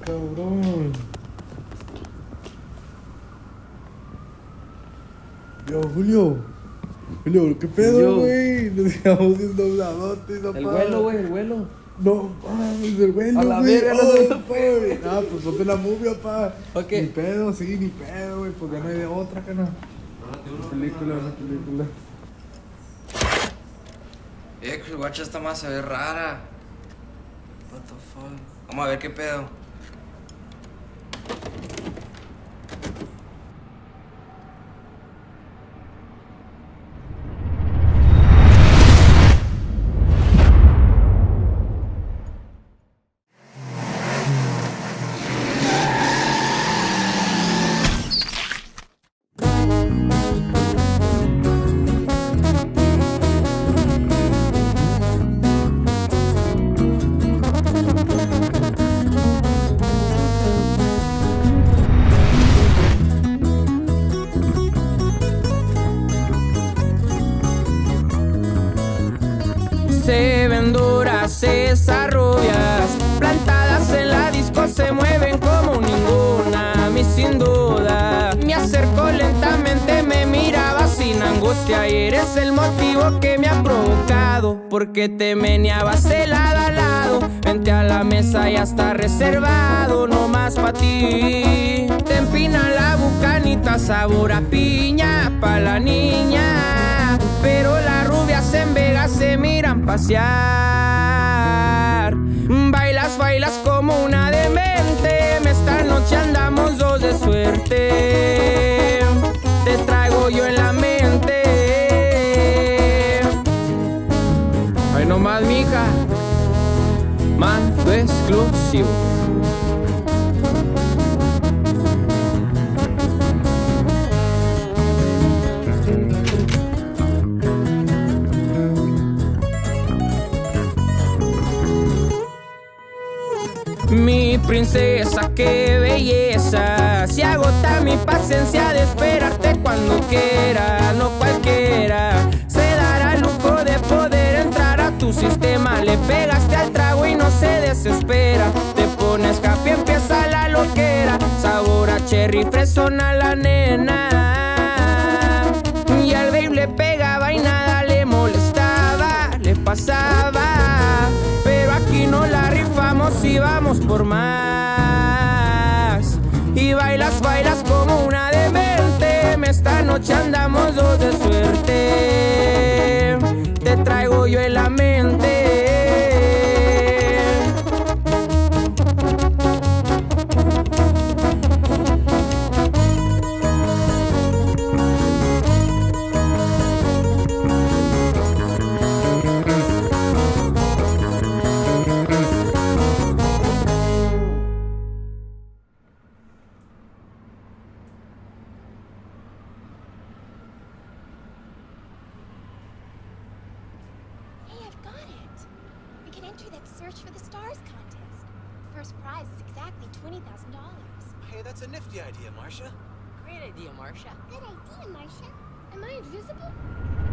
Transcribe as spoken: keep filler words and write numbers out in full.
cabrón. Yo, Julio. Julio, ¿qué pedo, güey? Nos quedamos sin dobladotes, papá. El vuelo, güey, el vuelo. No, mames, el vuelo, A la güey. verga, no Oh, se lo güey. Ah, pues ponte la movie, papá. Ok. Ni pedo, sí, ni pedo, güey. Pues ya no hay de otra, cana. Una película, una película. Eh, que guacha, esta más se ve rara. What the fuck. Vamos a ver qué pedo. Se ven duras esas rubias, plantadas en la disco se mueven como ninguna. A mí sin duda me acerco lentamente, me miraba sin angustia y eres el motivo que me ha provocado, porque te meneabas de lado a lado. Vente a la mesa, ya está reservado, no más pa' ti. Te empina la bucanita, sabor a piña pa' la niña, pero las rubias en Vegas se miran pasear. Bailas, bailas como una demente, esta noche andamos dos de suerte. Te traigo yo en la mente. Ay, no más, mija. Mando exclusivo. Mi princesa, qué belleza. Se agota mi paciencia de esperarte cuando quiera. No cualquiera se dará el lujo de poder entrar a tu sistema. Le pegaste al trago y no se desespera. Te pones happy, empieza la loquera. Sabor a cherry, fresona la nena. Y al babe le pegaba y nada le molestaba, le pasaba. Pero aquí no la rifamos y vamos por más. Y bailas, bailas como una demente. Esta noche andamos dos de suerte. Te traigo yo en la mente. Search for the Stars contest. First prize is exactly twenty thousand dollars. Hey, that's a nifty idea, Marcia. Great idea, Marcia. Good idea, Marcia. Am I invisible?